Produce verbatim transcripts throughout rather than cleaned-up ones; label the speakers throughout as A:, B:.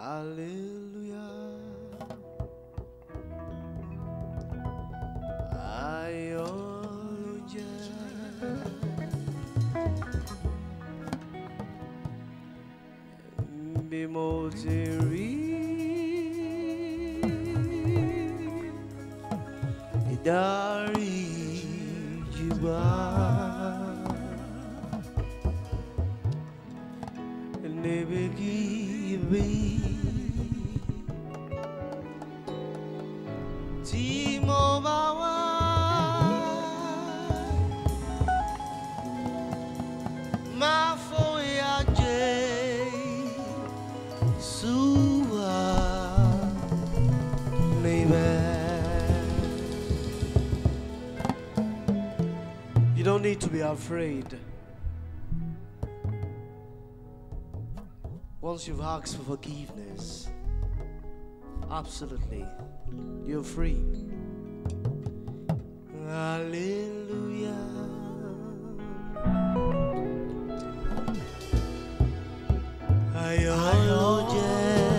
A: Hallelujah. Ayọ̀lújẹ. Bí mo ti rí ìdáríjì gbà. Níbikíbi tí mo bá wà, máa fòyà Jésù wà níbẹ̀. You don't need to be afraid. Once you've asked for forgiveness, absolutely, you're free. Hallelujah. Ayọ̀lújẹ.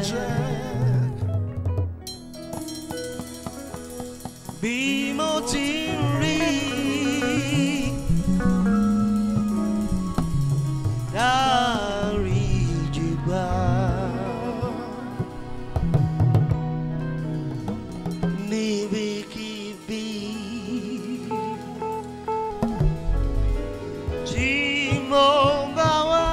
A: Bí mo ti rí dáríjì gbà. Níbikíbi tí mo bá wà,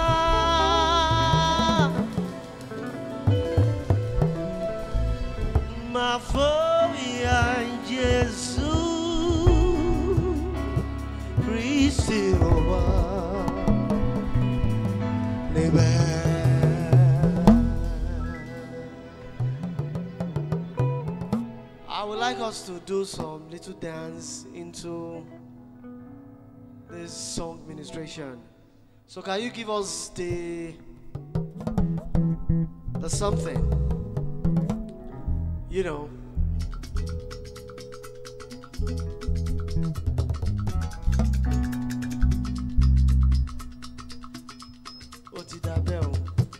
A: máa fòyà Jésù Kristi wà níbẹ̀. I would like us to do some little dance into this song ministration. So can you give us the the something? You know. What's it that bell?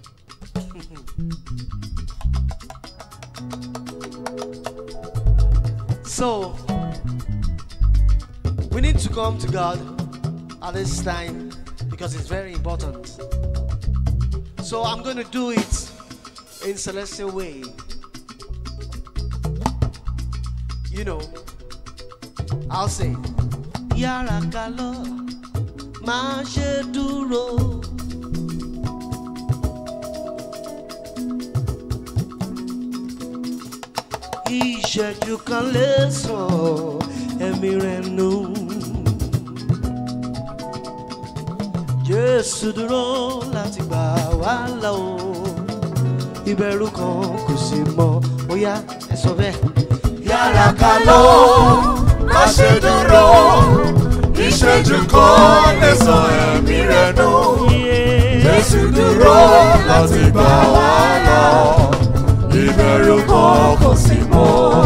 A: So, we need to come to God at this time because it's very important. So I'm going to do it in celestial way. You know, I'll say, Yára ká lọ, má ṣe dúró. Ìṣẹ́jú kan lè sọ ẹ̀mí rẹ̀ nù. Jésù dúró láti gbà wá là o. Ìbẹ̀rù kan kò sí mọ́. Ó yá, ẹ sọ bẹ́ẹ̀.
B: Yára ká lọ, má ṣe dúró. Ìṣẹ́jú kan lè sọ ẹ̀mí rẹ̀ nù. Jésù dúró láti gbà wá là. Ìbẹ̀rù kan kò sí mọ́.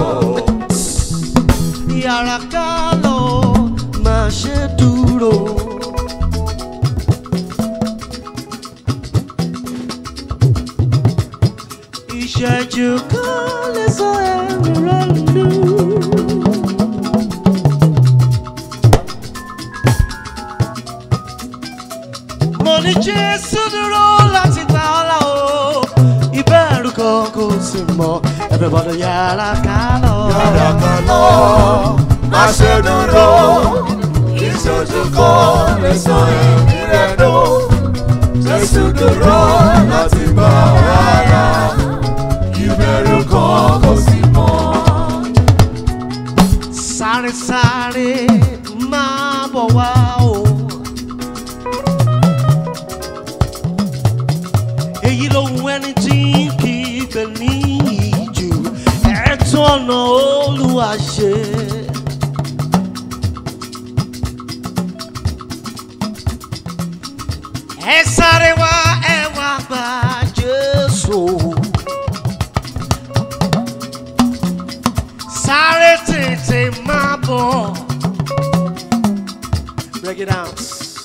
A: Yára ká lọ, má ṣe dúró. Ìṣẹ́jú kan lè sọ ẹ̀mí rẹ̀ nù. Mo ní Jésù dúró láti gbà ọ́ là o. Ìbẹ̀rù kan kò sí mọ́. Everybody yára ká lọ.
B: Yára ká lọ, má ṣe dúró. Ìṣẹ́jú kan lè sọ ẹ̀mí rẹ̀ nù. Jésù dúró láti gbà wá là. Ìbẹ̀rù kan kò sí mọ́.
A: Sáré sáré máa bọ̀ wá o. Èyí lóhùn ẹni tí kì í gbẹ̀ ní ìjù. Ẹ̀tọ́ ọ̀nà Olúwa ṣe. Ẹ sáré wá ẹ wá gba Jésù. Sáré tètè máa bọ̀. Break it down.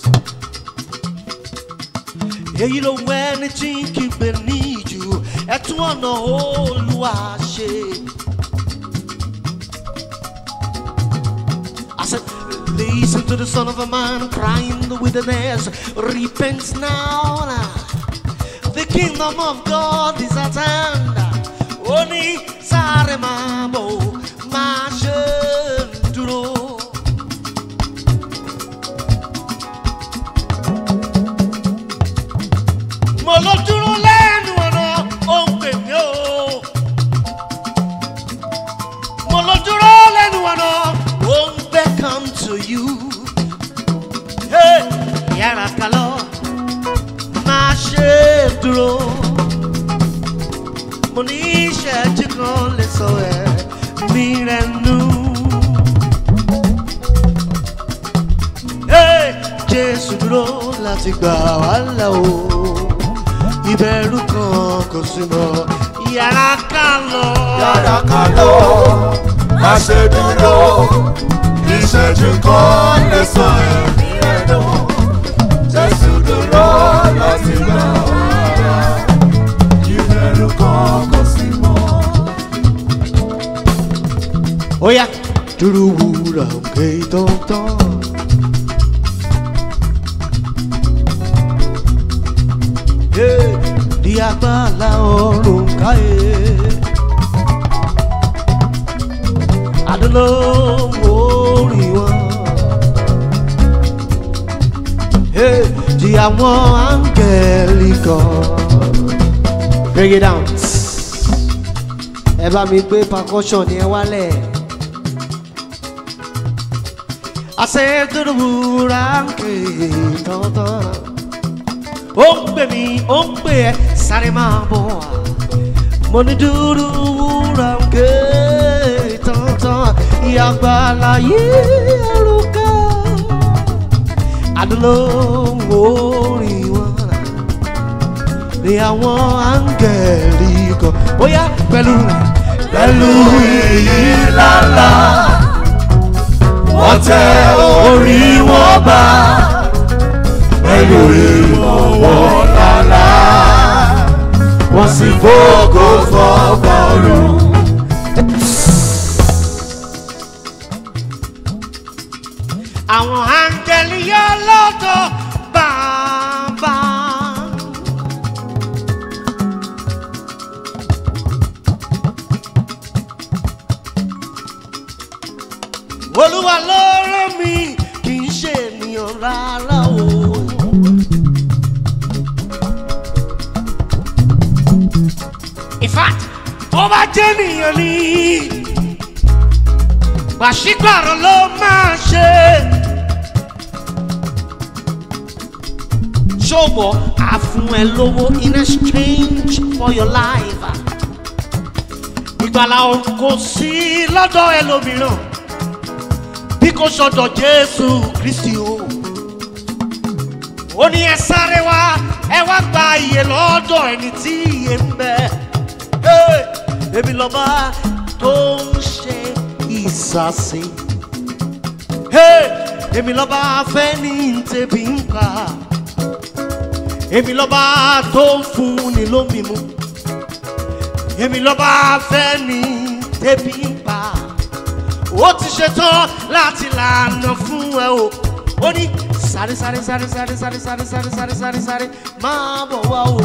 A: Èyí ló wẹ́ ní tí kì í gbé níjù. Ẹ̀tún ọ̀nà Olúwa ṣe. I said, listen to the son of a man crying in the wilderness. Repent now. The kingdom of God is at hand. Oni sare mamo mashenduro. Mo lo dúró lẹ́nu ọ̀nà ó ń pè mí o. Mo lo dúró lẹ́nu ọ̀nà ó ń beckon to you. Hey, yàrá kalọ́ máa ṣe dúró. Mo ní ìṣẹ́jú kan lè sọ ẹ̀mí rẹ̀ nù. Hey, Jésù dúró láti gbà wá là o. Ìbẹ̀rù kan kò sí mọ́. Yàrá kalọ́.
B: Yàrá kalọ́ má ṣe dúró. Ìṣẹ́jú kan lè sọ ẹ̀mí rẹ̀ nù. Jésù dúró láti gbà wá là. Ìbẹ̀rù kan kò sí mọ́.
A: Oya, dúró wúrà òkè tọ̀tọ̀. Di agbára ọ̀run káyé. Adolówó orí wọn. Di àwọn áńgẹ́lì kan. Break it down. Ẹ bá mi gbé percussion yẹn wálẹ̀. Àṣẹ wúrà òkè tọ̀tọ̀. Ó ń pè mí, ó ń pè ẹ́, sáré máa bọ̀ wá. Mo ní dúró wúrà òkè tọ̀tọ̀. Ìyàgbára yìí ẹrùkà. Adolówó orí wọn. Ní àwọn áńgẹ́lì kan. Ó yá pẹ̀lú
B: Pẹ̀lú iyì ńláńlá wọ́n tẹ orí wọn bá. Pẹ̀lú ìmọ̀wọ́ lálá wọ́n sì fògo fọ́ba ọ̀run.
A: àwọn áńgẹ́lì yọ lọ́dọ̀ bàbá. Olúwa ló rán mi kì í ṣe ènìyàn rárá o. In fact, ó bá jẹ́ ènìyàn ni pàṣípàrọ̀ ló máa ṣe. Ṣọ́bọ̀ á fún ẹ lówó in exchange for your life. Ìgbàlà ọ̀run kò sí lọ́dọ̀ ẹlòmíràn bí kò sọ́dọ̀ Jésù Kristi o. Ó ní ẹ sáré wá ẹ wá gba ìyè lọ́dọ̀ ẹni tí ìyè ń bẹ. Èmi lọ́ba tó ń ṣe ìsàsí. Èmi lọ́ba fẹ́ ní tẹ̀bí ń pa. Èmi lọ́ba tó ń fún ni lómi mu. Èmi lọ́ba fẹ́ ní tẹ̀bí ń pa. Ó ti ṣetán láti lànà fún ẹ o. Ó ní sáré sáré sáré sáré sáré sáré sáré sáré sáré sáré máa bọ̀ wá o.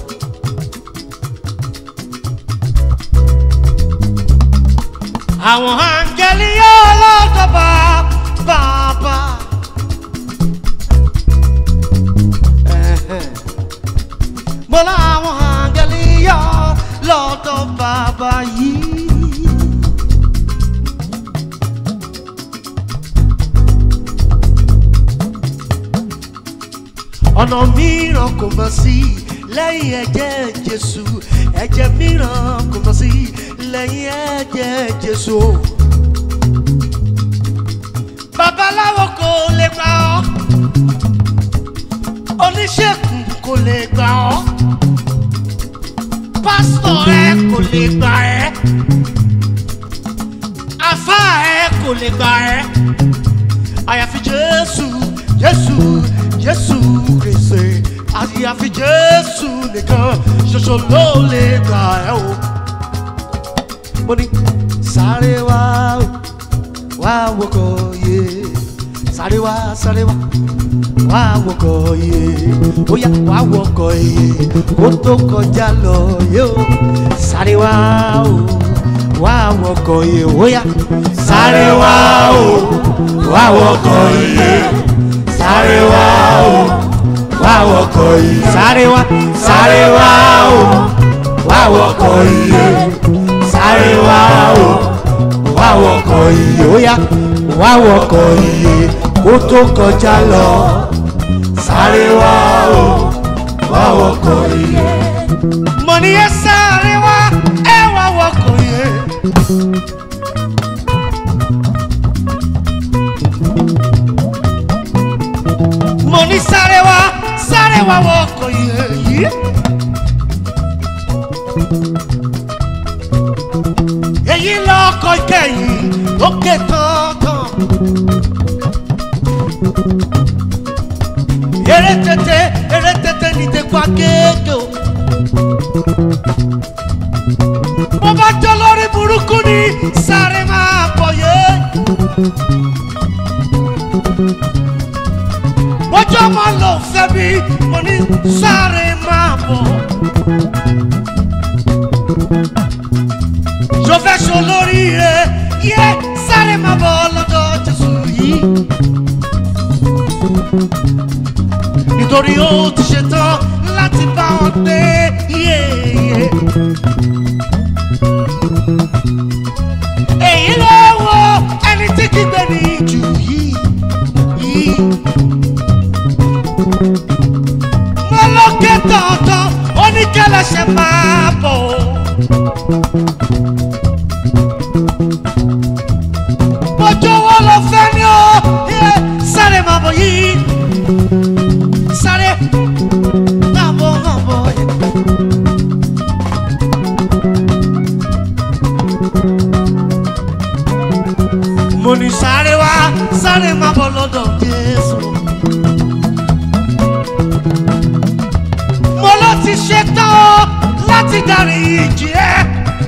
A: Àwọn áńgẹ́lì yóò lọ́dọ̀ bá bàbá. Mo láwọn áńgẹ́lì yóò lọ́dọ̀ bàbá yìí. Ọ̀nà mìíràn kò mọ̀ sí lẹ́yìn ẹ̀jẹ̀ Jésù. Ẹ̀jẹ̀ mìíràn kò mọ̀ sí lẹ́yìn ẹ̀jẹ̀ Jésù. Babaláwo kò lè gbà ọ́. Oníṣègùn kò lè gbà ọ́. Pásítọ̀ ẹ kò lè gbà ẹ́. Àfáà ẹ kò lè gbà ẹ́. Àyàfi Jésù, Jésù, Jésù Kristi àyàfi Jésù nìkan ṣoṣo ló lè gbà ẹ́ o. Mo ní sáré wá o, wá wọkọ̀ yé. Sáré wá, sáré wá, wá wọkọ̀ yé. Ó yá wá wọkọ̀ yé, kó tó kọjá lọ yé o. Sáré wá o, wá wọkọ̀ yé. Ó yá sáré wá o, wá wọkọ̀ yé. Sáré wá o, wá wọkọ̀ yé. Sáré wá, sáré wá o, wá wọkọ̀ yé. Sáré wá o, wá wọkọ̀ yé. Ó yá wá wọkọ̀ yé, kó tó kọjá lọ. Sáré wá o, wá wọkọ̀ yé. Mo ní ẹ sáré wá, ẹ wá wọkọ̀ yé. Mo ní sáré wá, sáré wá wọkọ̀ yé. Èyí lọ́kọ̀ ìkẹyìn lókè tán-tán. Eré tètè, eré tètè ní tẹ̀kọ́ akéèké o. Mo bá jọ lórí burúkú ní sáré máa bọ̀ yé. Bọ́jọ́ máa lọ fẹ́ mi, mo ní sáré máa bọ̀. Je fais chaud l'oreille, yeah, sáré máa bọ̀ lọ́dọ̀ Jésù yìí. Nítorí ó ti ṣetán láti bá wọn gbé, yeah. Èyí ló wo ẹni tí kì í gbé ní jù yìí, yìí. Mo lókè tọ̀ọ̀tọ̀, oníkẹ́lẹ́ṣẹ̀ máa bọ̀. Bọ́jọ́ wo lọ fẹ́ ni o, sáré máa bọ̀ yìí. Sáré máa bọ̀ máa bọ̀ yìí. Mo ní sáré wá, sáré máa bọ̀ lọ́dọ̀ Jésù. Mo lọ ti ṣetán láti darí ìjì ẹ́.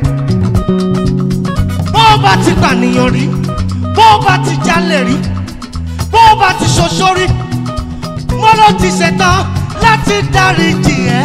A: Bó bá ti pànìyàn rí, bó bá ti jalè rí, bó bá ti ṣoṣo rí, mo lọ ti ṣetán láti darí ìjì ẹ́.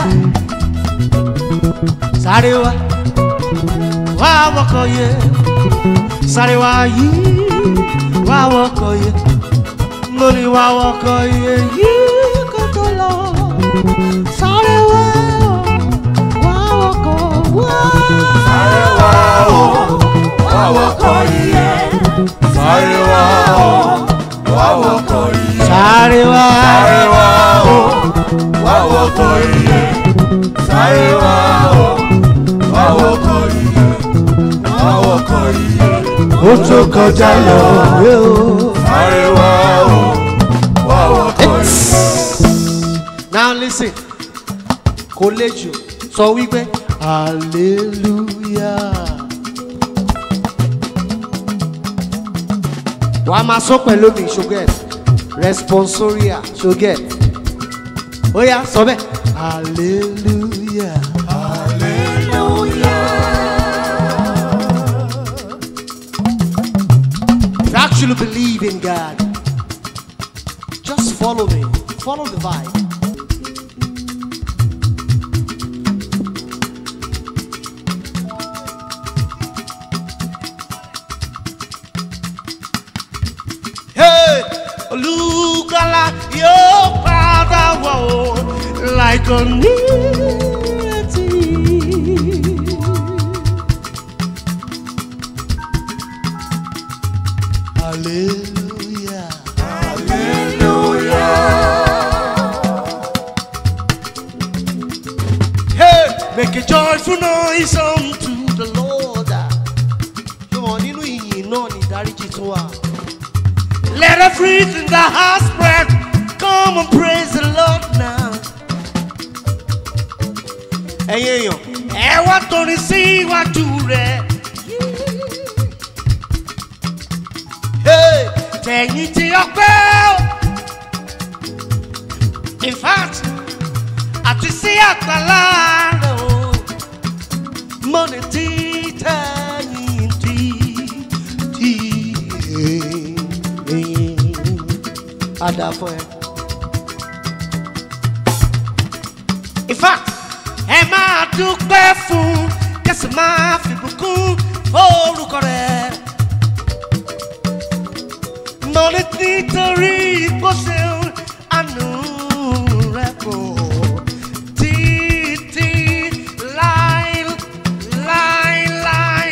A: Sáré wá, wá wọkọ̀ yé. Sáré wá yìí, wá wọkọ̀ yé. Mo ní wá wọkọ̀ yé yìí kó tó lọ. Sáré wá o, wá wọkọ̀ wá.
B: Sáré wá o, wá wọkọ̀ yé. Sáré wá o, wá wọkọ̀ yé.
A: Sáré wá.
B: Sáré wá o, wá wọkọ̀ yé. Sáré wá o, wá wọkọ̀ yé. Wá wọkọ̀ yé.
A: Ó tó kọjá lọ rẹ o.
B: Sáré wá o, wá wọkọ̀ yé.
A: Now listen, kò lè jù sọ wípé hallelujah. Wà á máa sọ pẹ̀lú mi ṣoget responsoria ṣoget. Ó yá sọ bẹ́ẹ̀ hallelujah.
B: Hallelujah.
A: If you actually believe in God, just follow me, follow the vibe. Olùgbàlà yóò padà wá o like a nírètí. Hallelujah.
B: Hallelujah.
A: Hey, make a joyful noise unto the Lord. Ṣùgbọ́n nínú ìyìn náà ni ìdáríjì tún wà. Let everything that has breath come and praise the Lord now. Ẹ̀yin èèyàn, ẹ wá torin sí iwájú rẹ̀. Tẹ̀yìn tí ọpẹ́ o. In fact, àti sí àgbàlá rẹ̀ o mo ní títẹ̀yìn tí tí àdàfọ̀ ẹ̀. In fact, ẹ máa dúpẹ́ fún kẹsì máa fìbùkún orúkọ rẹ̀. Mo ní nítorí bó ṣe àánú rẹ̀ kò títí láì láì láì.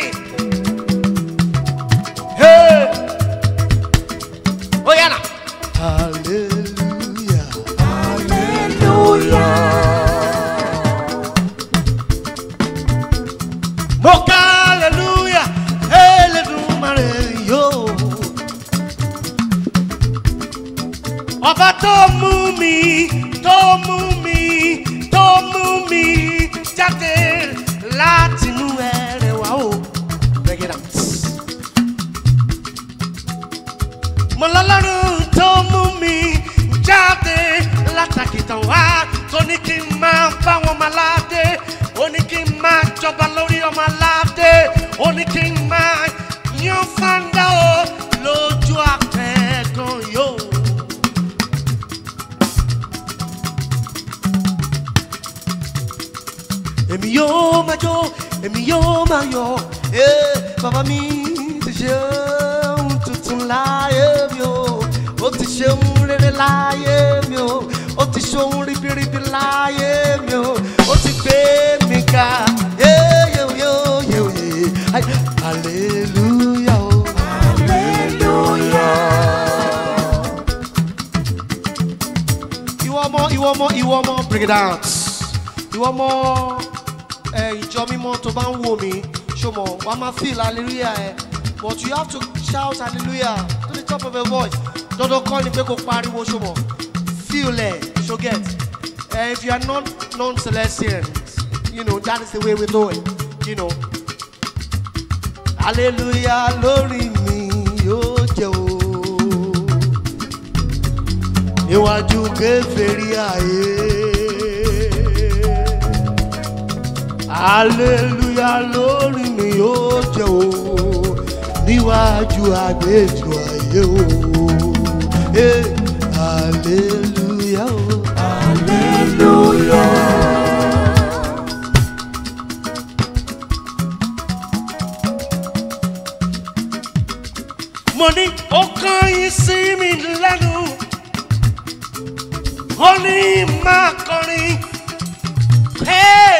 A: Hey! Oh yeah, now. Hallelujah.
B: Hallelujah.
A: Mo ká hallelujah, Elédùmarè yo. Ọba tó mú mi, tó mú mi, tó mú mi jáde láti inú ẹrẹ̀ wá o. Break it out. Mo lọ́lọ́run tó mú mi jáde látàkìtàn wá tó ní kí n máa bá wọn máa ládé. Ó ní kí n máa jọba lórí ọmọ aládé. Ó ní kí n máa yan fanda o lójú àtẹ̀gàn yóò. Èmi yóò máa jó, èmi yóò máa yọ̀. Eh, bàbá mi ti ṣe ohun tuntun láyé mi o. Ó ti ṣe ohun rere láyé mi o. Ó ti ṣe ohun ribiribi láyé mi o. Ó ti gbé mi ga. Hallelujah. Oh.
B: Hallelujah.
A: Ìwọ ọmọ, ìwọ ọmọ, ìwọ ọmọ, bring it out. Ìwọ ọmọ ìjọ mímọ́ tó bá ń wò mí, ṣọmọ, wàá máa feel hallelujah ẹ. But you have to shout hallelujah to the top of your voice. Dandan kọ́ ni pé kó pariwo ṣọmọ. Feel ẹ̀, so get. Uh, if you are not non-Celestians, you know, that is the way we do it, you know. Hallelujah, lórí mi yóò jẹ́ o. Níwájú kèfèrí ayé. Hallelujah, lórí mi yóò jẹ́ o. Níwájú àgbéjọ ayé o. Hey, hallelujah o.
B: Hallelujah.
A: Mo ní ó kàn yín sí mi lẹ́nu. Ó ní máa kọrin. Hey!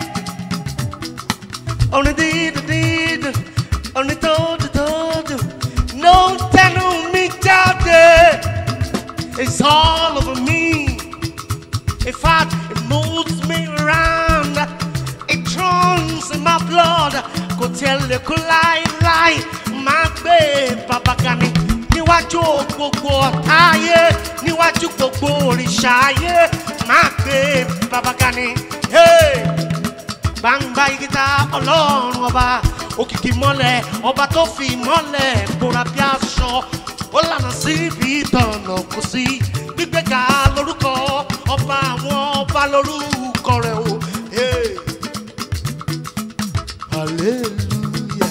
A: Only did did, only told told. No tẹnu mi jáde. It's all over me. In fact, it moves me around. It runs in my blood. Kò tẹ̀lé kó láíláí. Máa gbé bàbá Gani. Níwájú gbogbo ọ̀tá ayé. Níwájú gbogbo òrìṣà ayé. Máa gbé bàbá Gani. Hey! Gbangba igita ọlọ́run ọba. Òkìkí mọ́lẹ̀ ọba tó fi mọ́lẹ̀ bóra bí aṣọ. Ó lànà síbi ìtọ̀nà kò sí. Gbígbéga lórúkọ ọba àwọn ọba lórúkọ rẹ̀ o. Hey! Hallelujah.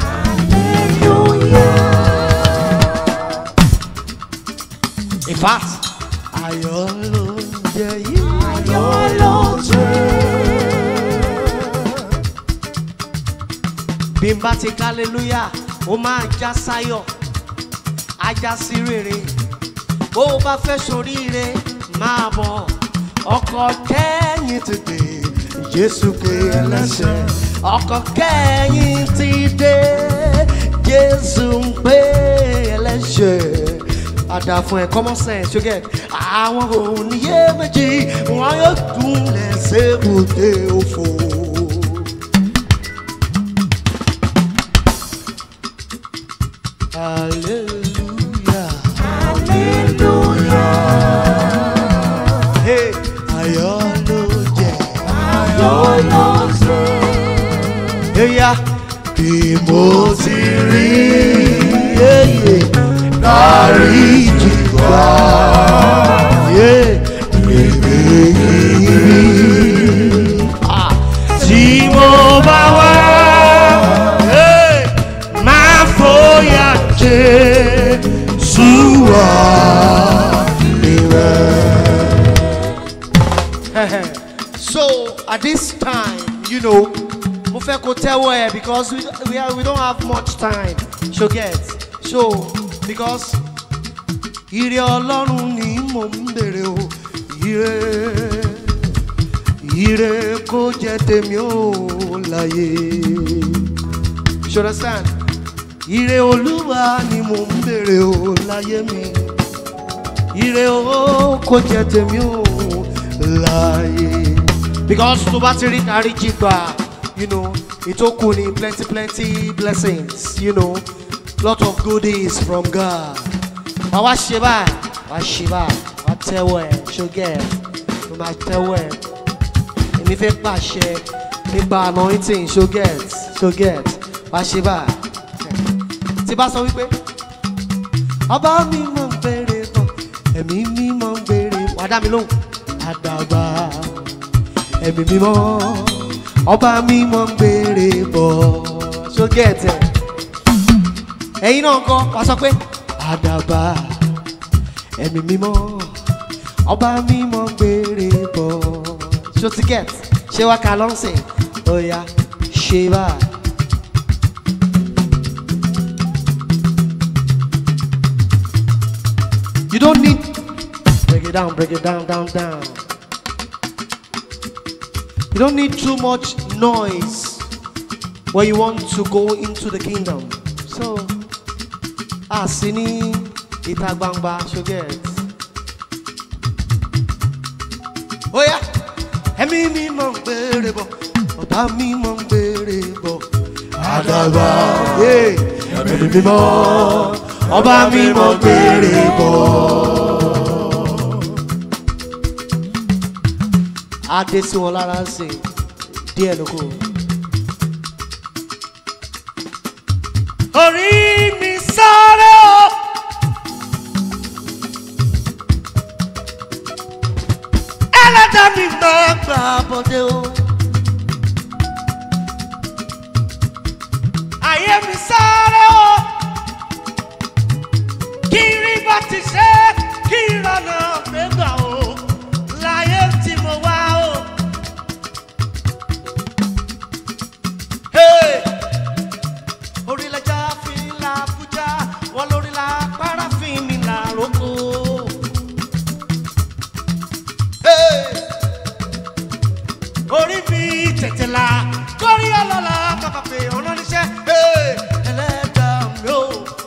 B: Hallelujah.
A: In fact, ayọ̀ ló ń jẹ yìí.
B: Ayọ̀ ló ń jẹ.
A: Bí n bá ti ká hallelujah, ó máa já sáyọ̀, á já sí rere. Bó o bá fẹ́ ṣoríire, máa bọ̀. Ọkọ̀ kẹ́yìn ti dé, Jésù pé ẹlẹ́ṣẹ̀. Ọkọ̀ kẹ́yìn ti dé, Jésù ń pé ẹlẹ́ṣẹ̀. Àdá fún ẹ common sense, you get. Àwọn òníyé méjì, wọn yóò gúnlẹ̀ sébùté òfò. Hallelujah.
B: Hallelujah.
A: Hey, ayọ̀ ló jẹ́.
B: Ayọ̀ ló jẹ́.
A: Hey, yeah. Bí mo ti rí yéyé dáríjì wá. Yeah, bèbè yìí. bá wá máa fòyà Jésù wá níbẹ̀. So at this time, you know, mo fẹ́ kó tẹ́wọ́ ẹ̀ because we, we, are, we don't have much time to get. So because ire Ọlọ́run ni mo ń bèrè o, ire ire kó jẹ́ tèmi o láyé. You understand? Ire Olúwa ni mo ń bèrè o láyé mi, ire o kó jẹ́ tèmi o láyé. Because tó bá ti rí dáríjì gbà, you know, ìtókù ni plenty plenty blessings, you know, lot of goodies from God. Wà wá ṣe báyìí, wà ṣe báyìí, wà tẹ́wọ́ ẹ̀, ṣó gẹ̀ ẹ̀, ló máa tẹ́wọ́ ẹ̀. Èmi fẹ́ pàṣẹ nípa anointing, ṣó gẹ̀ ẹ̀, ṣó gẹ̀ ẹ̀, wà ṣe báyìí. Tí bá sọ wípé ọba mi mọ̀ ń béèrè bọ̀, ẹ̀mí mi mọ̀ ń béèrè, wà dá mi lóhùn. Àdàbà ẹ̀mí mi mọ̀, ọba mi mọ̀ ń béèrè bọ̀, ṣó gẹ̀ ẹ̀ tẹ̀. Ẹ̀yin náà kọ́, wà sọ pé àdàbà ẹ̀mí mímọ́ ọba mímọ́ gbére bọ̀. Ṣó ti get ṣé wá ká lọ́sìn ó yá ṣe báyìí. You don't need break it down, break it down, down, down. You don't need too much noise when you want to go into the kingdom. So Asini ita gbangba ṣoget. Oya, ẹ̀mí mi mọ̀ ń béèrè bọ̀, ọba mi mọ̀ ń béèrè bọ̀. Àdàbà ẹ̀mí mi mọ̀, ọba mi mọ̀ ń béèrè bọ̀. Adé sí wọn lára ń sè díẹ̀ lóko. Orí mi sáré o. Ẹlẹ́dàá mi máa gbà bọ́dé o. Ayé mi sáré o. Kí rí bá ti ṣe kí ìrànà gbégbà o. Láyé tí mo wá o. Hey! Orílẹ̀-èdè fi la Abuja, wọ́n lórí la Parafin mi la roko. Orí mi tètè la, kórí ọlọ́lá bàbá pé ọ̀nà níṣẹ́. Ẹlẹ́dàá mi o.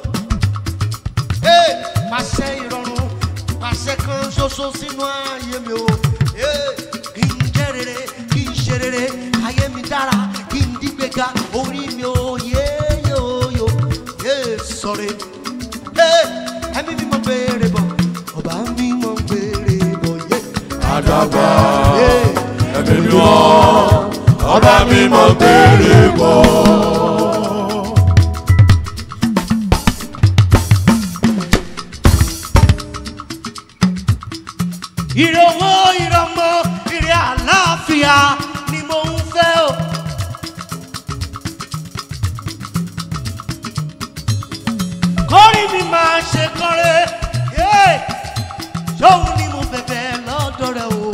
A: Pàṣẹ ìrọ̀rùn, pàṣẹ kan ṣoṣo sínú ayé mi o. Kí n jẹ́ rere, kí n ṣe rere, ayé mi dára, kí n dígbéga, orí mi o yé. Sorry, ẹ̀mí mi mọ̀ béèrè bọ̀, ọba mi mọ̀ béèrè bọ̀ yé. Àdàbà ẹ̀mí mi mọ̀, ọba mi mọ̀ béèrè bọ̀. Ire owó, ire ọmọ, ire àlàáfíà ni mo ń fẹ́ o. Kórí mi máa ṣe kọ́rẹ́, ṣóun ni mo bẹ̀bẹ̀ lọ́dọ̀ rẹ̀ o.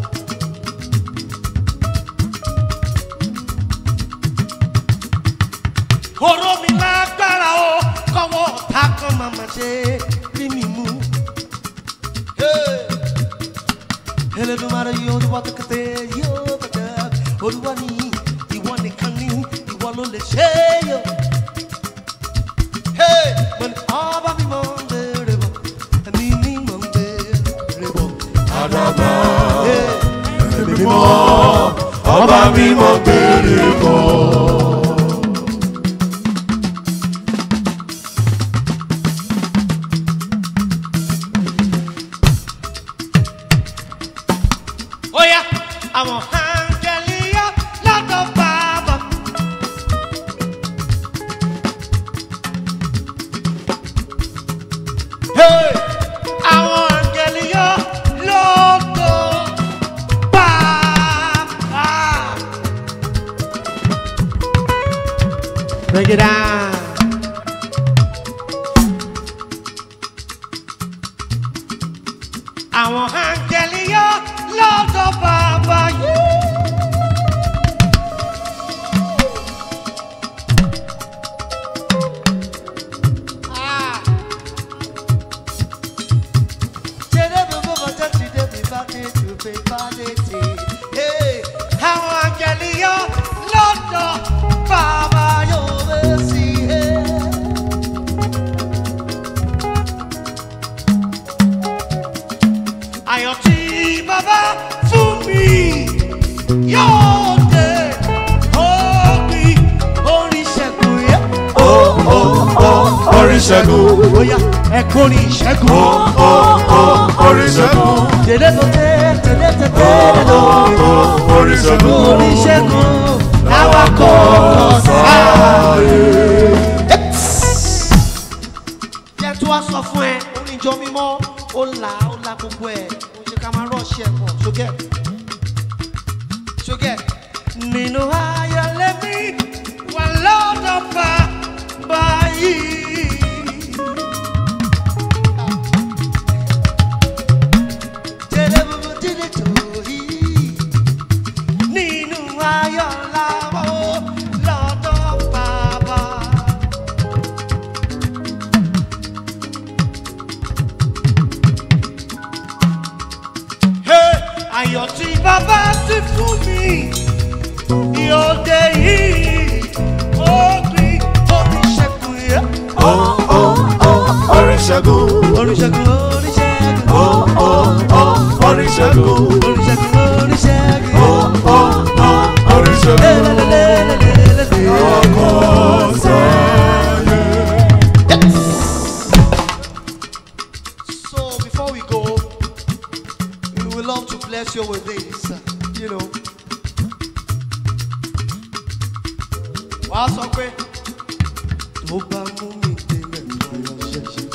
A: Kóró mi lágbára o, kọ́wọ́ ọ̀tá kan màmá ṣe rí mi mú. Elédùmarè yóò wá kékeré yóò bẹ̀rẹ̀, Olúwa ni ìwọ nìkan ni ìwọ ló lè ṣe é yọ. Ọba mi mọ̀ ń béèrè bọ̀, ẹ̀mí mi mọ̀ ń béèrè bọ̀. Àdàbà ẹ̀mí mi mọ̀, ọba mi mọ̀ ń béèrè bọ̀. Oya, àwọn áńgẹ́lì yọ lọ́dọ̀ bàbá. Àwọn áńgẹ́lì yọ lọ́dọ̀ bàbá. Break it down. Àwọn áńgẹ́lì yọ lọ́dọ̀ bàbá yìí. Àwọn áńgẹ́lì yọ lọ́dọ̀ bàbá yóò bẹ́ sí i. Ayọ̀ tí bàbá fún mi yóò dé ògbìn oríṣẹ́gun yẹ.
B: Ó ó ó oríṣẹ́gun.
A: Bóyá ẹ̀kọ́ oríṣẹ́gun.
B: Ó ó ó oríṣẹ́gun.
A: Tẹ̀lé tó tẹ̀ tẹ̀lé tẹ̀ tẹ̀lé tó.
B: Ó oríṣẹ́gun.
A: Oríṣẹ́gun làwa kò sáré. Jẹ́ tó wá sọ fún ẹ, oníjọ mímọ́, ó là ó là gbogbo ẹ̀, ó ṣe ká máa rọ́ọ̀ṣì ẹ̀ pọ̀, ṣógẹ̀. Ṣógẹ̀. Nínú ayọ̀ lẹ́mí wà lọ́dọ̀ bàbá yìí. Tẹ̀lé gbogbo délé tó yìí. Nínú ayọ̀ làwọn lọ́dọ̀ bàbá. Hey, ayọ̀ tí bàbá ti fún mi yóò dé yìí. Ó gbìn oríṣẹ́gun yẹ.
B: Ó ó ó oríṣẹ́gun.
A: Oríṣẹ́gun oríṣẹ́gun.
B: Ó ó ó oríṣẹ́gun.
A: Oríṣẹ́gun oríṣẹ́gun.
B: Ó ó ó oríṣẹ́gun.
A: Lélelélelélele.
B: Ọkọ̀ sáyé.
A: So before we go, we would love to bless you with this, you know. Wàá sọ pé tó bá mú mi délẹ̀ lọ́yọ̀ ṣẹ̀ṣẹ̀.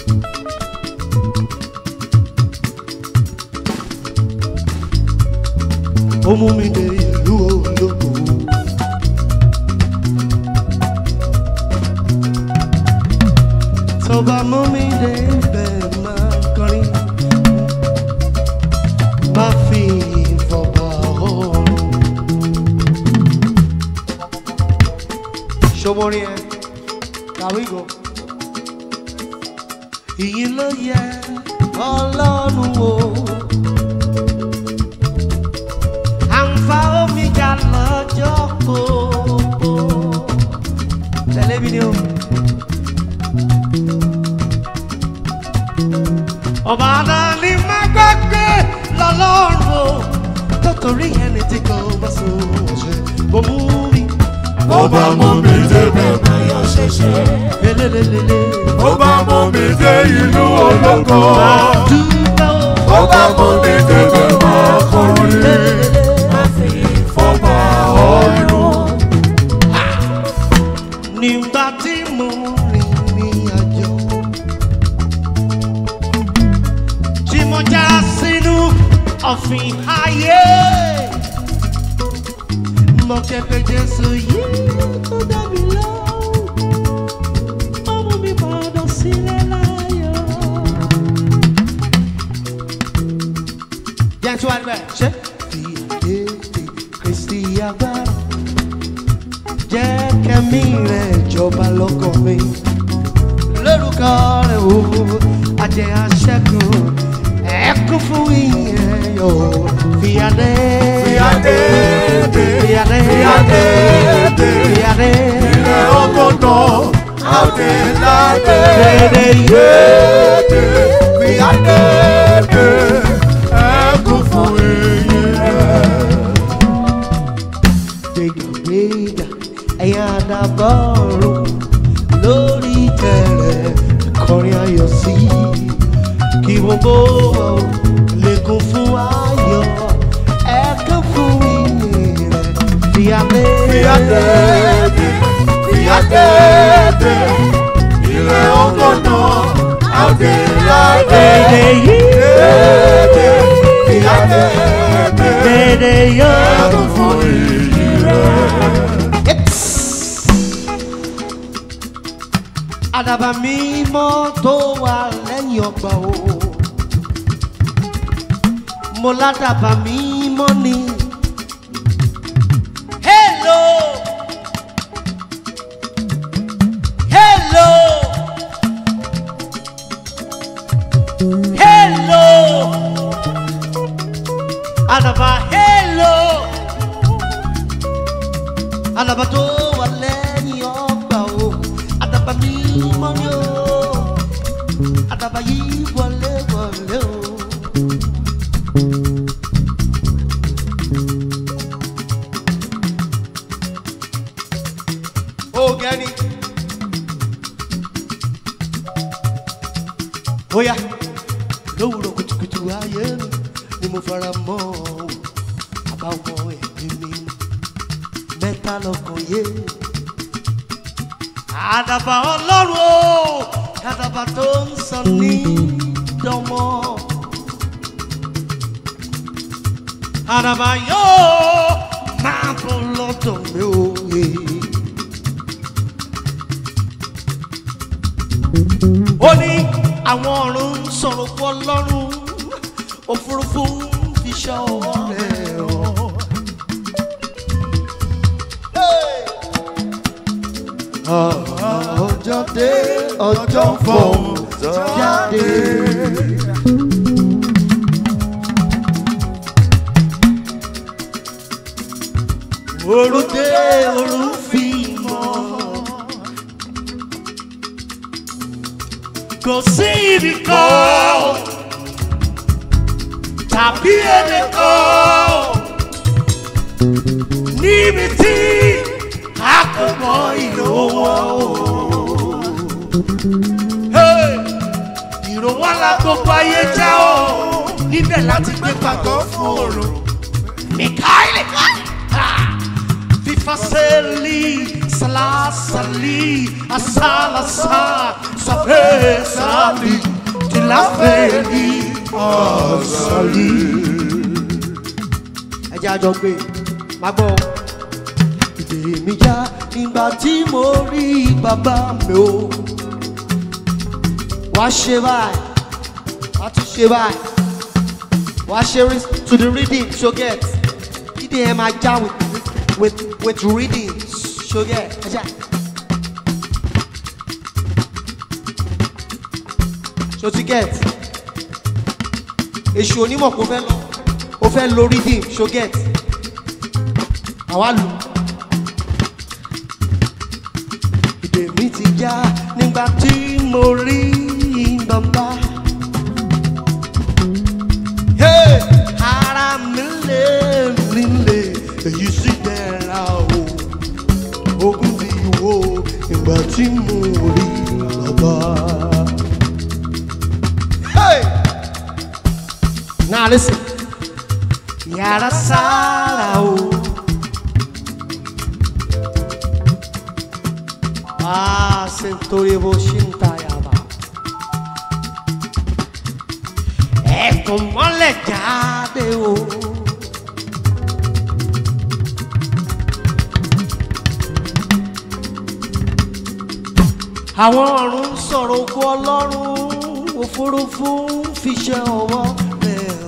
A: Ó mú mi dé ìlú olóko. Tó bá mú mi dé ibẹ̀ máa kọrin. Má fi ìfọ̀bà ọ̀run. Ṣomori ẹ, kàwé go. Ìyìn ló yẹ Ọlọ́run o. Àǹfà omi jà lọ́jọ́ gbogbo. Tẹ̀lé mi ni o. Ọba náà ni má gbàgbé lọ́lọ́run o. Nítorí ẹni tí kò bá sùn ṣe kò mú mi.
B: Ó bá mú mi débẹ̀ máa yọ̀ ṣẹ̀ṣẹ̀.
A: Lélelélele.
B: Ó bá mú mi dé ìlú olóko.
A: Dúpẹ́ o.
B: Ó bá mú mi débẹ̀ máa kọrin. Má fi ìfọ̀bà ọ̀run.
A: Nígbà tí mo rìn ní àjò, tí mo já sínú ọ̀fìn ayé, mo ké pe Jésù yìí tó dá mi lóhùn, ó mú mi padà sílé láyọ̀. Jẹ́ tí wàá rí bẹ́ẹ̀ ṣe fi àdé Kristi agbára. Jẹ́ kẹ́mi rẹ̀ jọba lọ́kàn mi. Lórúkọ rẹ̀ o, ajẹ́ aṣẹ́gun, ẹ̀kún fún ìyẹn yóò fi adé.
B: Fi adé dé.
A: Fi adé.
B: Fi adé dé.
A: Fi adé.
B: Ilẹ̀ ọgọ́nà àdé ládé.
A: Dédé yé.
B: Dédé. Fi adé dé. Ẹ̀kún fún ìyìn rẹ̀.
A: Gbéga-gbéga, ẹ̀yin àdàbọ̀rùn lórí tẹ̀rẹ̀ kọrin ayọ̀ sí. Kí gbogbo lè kún fún ayọ̀, ẹ̀kún fún ìyìn rẹ̀. Fi adé.
B: Fi adé dé. Fi adé dé. Ilẹ̀ ọgọ́nà àdé ládé.
A: Dédé yé.
B: Dédé. Fi adé dé.
A: Dédé yé.
B: Ẹ̀kún fún ìyìn rẹ̀.
A: àdàbà mímọ́ tó wà lẹ́yìn ọgbà o mo ládàbà mímọ́ ni. Hello hello hello àdàbà hello àdàbà tó wà lẹ́yìn ọgbà o àdàbà mímọ́ ni o àdàbà yìí wọlé wọlé o. Ogani Oya lówùrọ̀ kùtùkùtù ayé ni mo fara mọ́ àbáwọn ẹ̀mí mi mẹ́ta lọ́kàn yé àdàbà Ọlọ́run o àdàbà tó ń sọ ní dánmọ́ àdàbà yóò máa bọ̀ lọ́dọ̀ mi o. Ó ní àwọn ọ̀run ń sọ̀rọ̀ fún Ọlọ́run òfurufú ń fi ṣọ́ ọ̀rẹ́ ọ̀. Ọjọ́ dé ọjọ́ fọ̀hún jáde. Òru dé òru fi mọ́. Kò sí ibi kan tàbí ẹni kan níbi tí a kò mọ ìró wọn o. Ìró wọn la gbogbo ayé já o níbẹ̀ láti gbé pàgọ́ fún òrùn. Mikaeli Fifaseli Salasali Asalasa Safe Sali Tilafeli Asali. Ẹ jẹ́ àjọ gbé máa gbọ́. Ìdè mi já nígbà tí mo rí bàbá mi o. Wá ṣe báyìí, wá tún ṣe báyìí, wá ṣe to the reading so get. Ìdè ẹ̀ máa já with with with reading so get. Ẹ jẹ́. So to get. Èṣù onímọ̀ kò fẹ́ lọ, ó fẹ́ lo reading so get. Àwa lò. Ìdè mi ti já nígbà tí mo rí bàbá. Ara mi lè mi lè èyí sì dẹ́ra o. Ogun ti wo ìgbà tí mo rí bàbá. Now listen. Yàrá sára o. Ah, sentori bo shinta yaba. Ẹ̀kún mọ́lẹ̀ jáde o. Àwọn ọ̀run ń sọ̀rọ̀ ògo Ọlọ́run, òfurufú ń fiṣẹ́ ọwọ́ rẹ̀ hàn.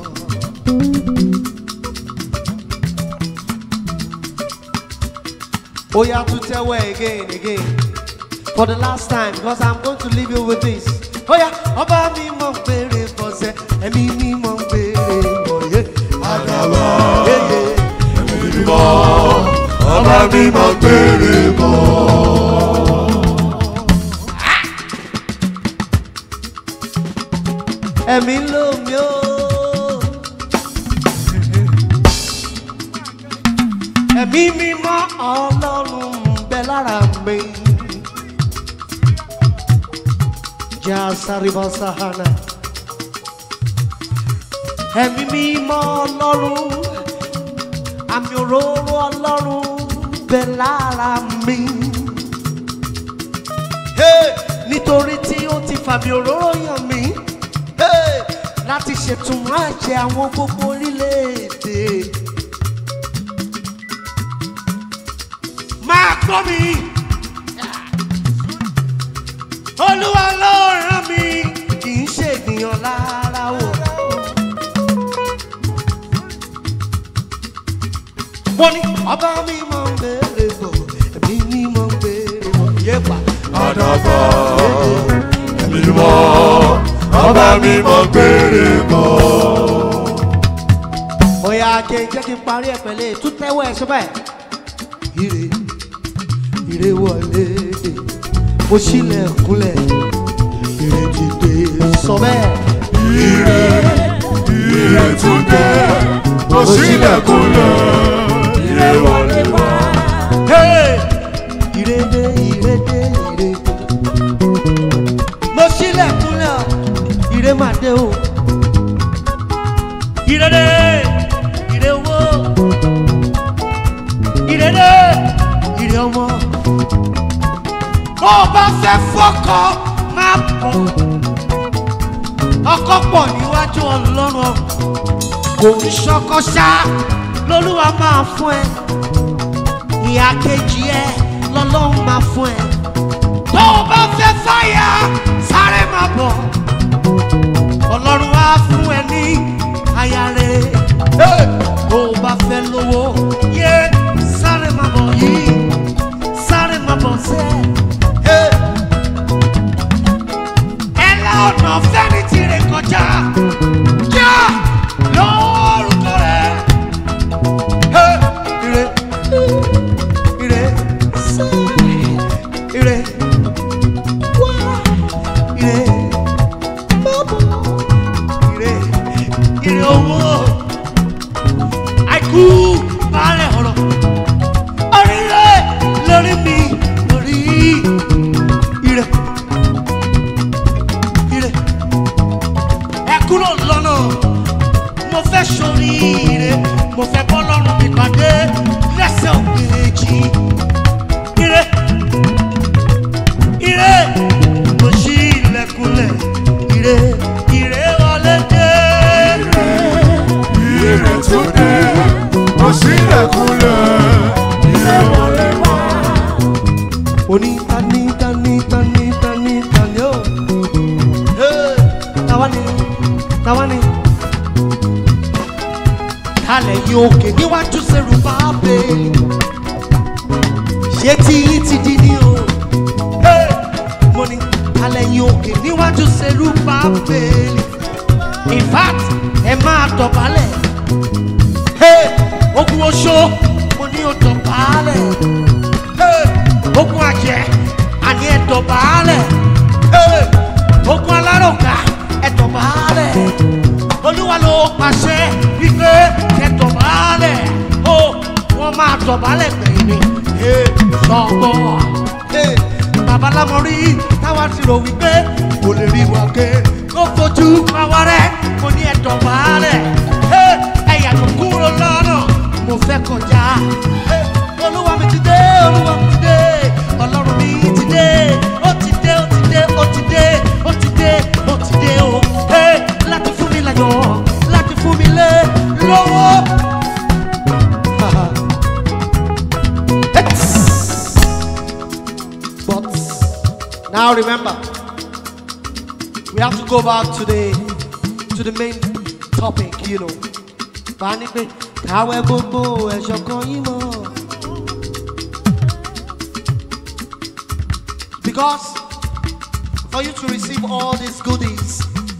A: Oh, you have to tell her again, again. For the last time, because I'm going to leave you with this. Oh yeah, ọba mi mọ̀ ń bèrè bọ̀sẹ̀, ẹ̀mí mi mọ̀ ń bèrè bọ̀yé.
B: Àdàbà
A: ẹ̀mí
B: mi mọ̀, ọba mi mọ̀ ń bèrè bọ̀.
A: Ẹ̀mí ló mi ó. Ẹ̀mí mímọ́ Ọlọ́run ń bẹ lára mi. Jásárìbọ̀ sàhánà. Ẹ̀mí mímọ́ Ọlọ́run, àmì òróró Ọlọ́run ń bẹ lára mi. Nítorí tí ó ti fàmì òróró yàn mí láti ṣètùmọ̀ àjẹ àwọn gbogbo orílẹ̀-èdè. Máa gbọ́ mi. Olúwa ló rán mi kì í ṣènìyàn lára o. Mo ní ọba mi máa ń béèrè bọ̀ èmi ni mo ń béèrè bọ̀ yé pa.
B: Àdàbà ẹ̀mí mọ́ ọba mi mọ́ béèrè bọ̀.
A: Oya jẹ́ jẹ́ kí n parí ẹ̀ pẹ̀lẹ́ tún tẹ́wọ́ ẹ̀ sọ́bẹ̀. Ire ire wọlé mo sílẹ̀ kúnlẹ̀ ire ti dé sọ bẹ́ẹ̀.
B: Ire ire tún dé mo sílẹ̀ kúnlẹ̀ ire wọlé wá.
A: Ire dé ire dé ire mo sílẹ̀ kúnlẹ̀ ire máa dé o. Ire dé ire owó ire dé ire ọmọ. Bó o bá fẹ́ fọ́kọ máa pọ̀ ọkọ pọ̀ níwájú Ọlọ́run kò ń ṣọkọ ṣá lọ́lúwa máa fún ẹ ìyá kejì ẹ lọ́lọ́run máa fún ẹ. Bó o bá fẹ́ fáyà sáré máa bọ̀ Ọlọ́run á fún ẹ ní aya rẹ̀. Bó o bá fẹ́ lówó yé sáré máa bọ̀ yìí sáré máa bọ̀ sẹ́ẹ̀. Ọ̀nà fẹ́ni tí rè kọjá kíá lórúkọ rẹ̀. Ire ire ire wá ire bọ́bọ̀ ire ire owó àìkú balẹ̀ ọ̀rọ̀ oríire lórí mi lórí ire. Kúrò lọ́nà mo fẹ́ ṣoríire mo fẹ́ bọ́ lọ́rùn mi pàdé lẹ́sẹ̀ òkèèjì. Ire ire mo ṣí ilẹ̀kùnlẹ̀ ire ire wọlé dé.
B: Ire tún dé mo ṣí ilẹ̀kùnlẹ̀ ire wọlé wá.
A: Oní tani tani tani tani tani o. Táwa ni táwa ni kálẹ̀ yín òkè níwájú Serubábélì ṣé tí yín ti di ní o. Mo ní kálẹ̀ yín òkè níwájú Serubábélì in fact ẹ máa dọ̀bálẹ̀ ogun oṣó mo ní o dọ̀bálẹ̀ ogun àjẹ́ àní ẹ dọ̀bálẹ̀ ogun aláròkà ẹ dọ̀bálẹ̀ Olúwa ló pàṣẹ wípé ẹ dọ̀bálẹ̀ ó wọ́n máa dọ̀bálẹ̀ gbẹ̀yìn ni sọ̀gbọ́ babalámọ̀rí táwa ti rò wípé kò lè rí wa ké kó fojú pàwọ́ rẹ̀ mo ní ẹ dọ̀bálẹ̀ ẹ yàtọ̀ kúrò lọ́nà mo fẹ́ kọjá Olúwa mi ti dé Olúwa mi ti dé Ọlọ́run mi ti dé ó ti dé ó ti dé ó ti dé ó ti dé ó ti dé o láti fún mi láyọ̀ láti fún mi lé lọ́wọ́. But now remember we have to go back to the to the main topic, you know. Bani pe káwé gbogbo ẹ̀ṣọ́ kan yín mọ́. Because for you to receive all these goodies,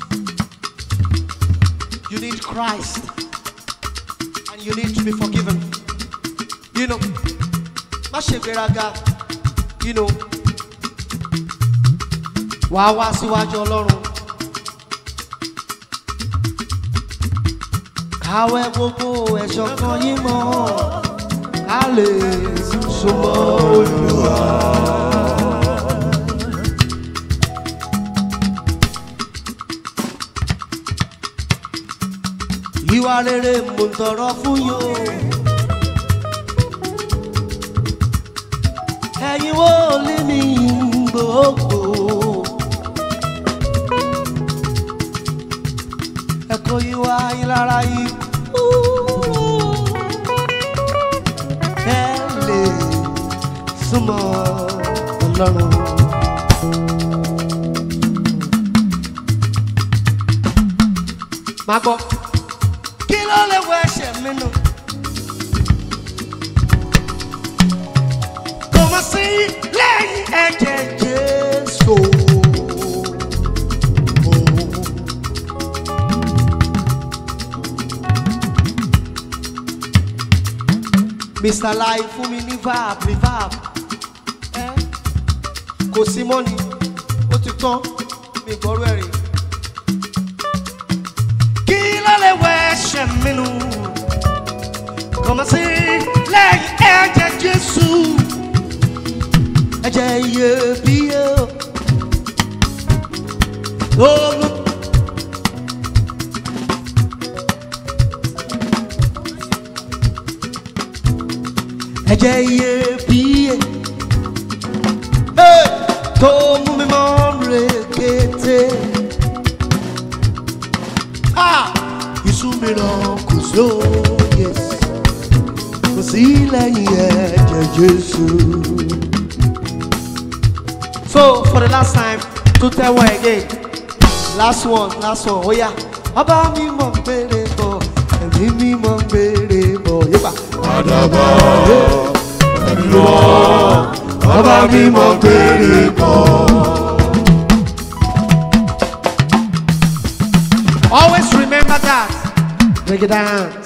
A: you need Christ and you need to be forgiven. You know, má ṣe gbéraga, you know, wàá wá síwájú Ọlọ́run. Káwé gbogbo ẹ̀ṣọ́ kan yín mọ́, ká lè súnmọ́ Olúwa. Ìwà rere mo ń tọrọ fún yín o. Ẹ̀yin wòlíì mi gbogbo. Ẹ kó ìwà yín lára yìí. Ẹ lè súnmọ́ Ọlọ́run. máa gbọ́ kí ló lè wọ ẹ̀ṣẹ̀ mi nù. kò mọ̀ sí lẹ́yìn ẹ̀jẹ̀ Jésù. Mister Lai fún mi ní verb ní verb kò sí mọ́ni ó ti tán mi gbọ́rú ẹ̀rí. kí ló lè wọ ẹ̀ṣẹ̀ mi nù kò mọ̀ sí lẹ́yìn ẹ̀jẹ̀ Jésù ẹ̀jẹ̀ iyebíye olú. ẹ̀jẹ̀ iyebíye tó mú mi mọ́ rekete. ìsúnmìíràn kò sí òye kò sí lẹ́yìn ẹ̀jẹ̀ Jésù. So for the last time to tell one again last one last one oya ọba mi mọ̀ ń gbére bọ̀ ẹ̀mí mi mọ̀ ń gbére bọ̀ yípa.
B: Àdàbà ẹ̀mí wọ̀ ọba mi mọ̀ ń gbére bọ̀.
A: Always remember that. Break it down.